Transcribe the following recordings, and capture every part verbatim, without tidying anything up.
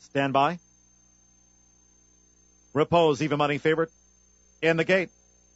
Stand by. Repose, even money favorite in the gate.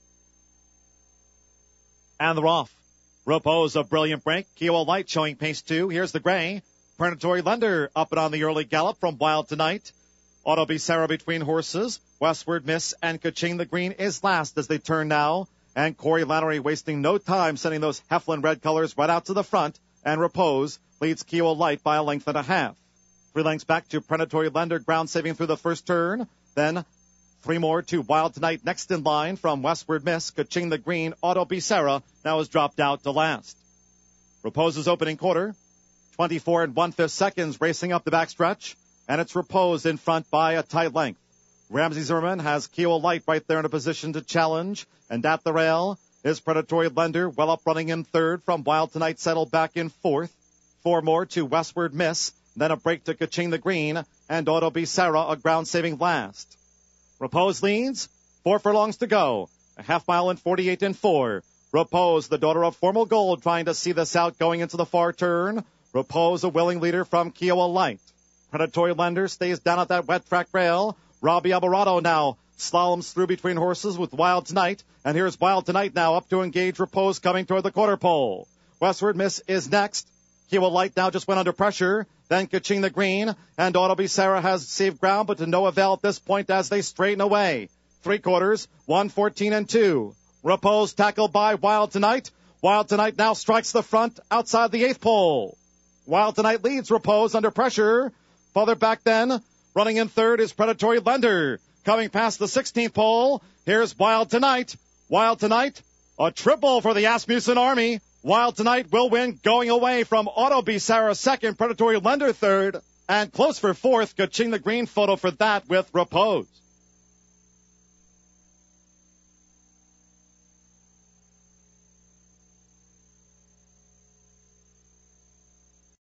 And they're off. Repose, a brilliant break. Kiowa Light showing pace two. Here's the gray. Predatory Lender up and on the early gallop from Wild Tonight. Auto Sarah between horses. Westward Miss and Kaching the Green is last as they turn now. And Corey Lannery wasting no time sending those Heflin red colors right out to the front. And Repose leads Kiowa Light by a length and a half. Three lengths back to Predatory Lender, ground saving through the first turn. Then three more to Wild Tonight next in line from Westward Miss. Kaching the Green, Auto Sarah now has dropped out to last. Repose's opening quarter. twenty-four and one-fifth seconds racing up the backstretch. And it's Repose in front by a tight length. Ramsey Zimmerman has Kiowa Light right there in a position to challenge. And at the rail is Predatory Lender, well up running in third from Wild Tonight, settled back in fourth. Four more to Westward Miss. Then a break to Kaching the Green. And Auto Sarah, a ground-saving last. Repose leads. Four furlongs to go. A half mile and forty-eight and four. Repose, the daughter of Formal Gold, trying to see this out going into the far turn. Repose, a willing leader from Kiowa Light. Predatory Lender stays down at that wet track rail. Robbie Alvarado now slaloms through between horses with Wild Tonight. And here's Wild Tonight now up to engage Repose coming toward the quarter pole. Westward Miss is next. Kiowa Light now just went under pressure. Then Kaching the Green. And Auto Sarah has saved ground, but to no avail at this point as they straighten away. Three quarters, one fourteen and two. Repose tackled by Wild Tonight. Wild Tonight now strikes the front outside the eighth pole. Wild Tonight leads Repose under pressure. Farther back then, running in third is Predatory Lender. Coming past the sixteenth pole, here's Wild Tonight. Wild Tonight, a triple for the Asmussen Army. Wild Tonight will win going away from Auto Sarah second, Predatory Lender third, and close for fourth. Kaching the Green photo for that with Repose.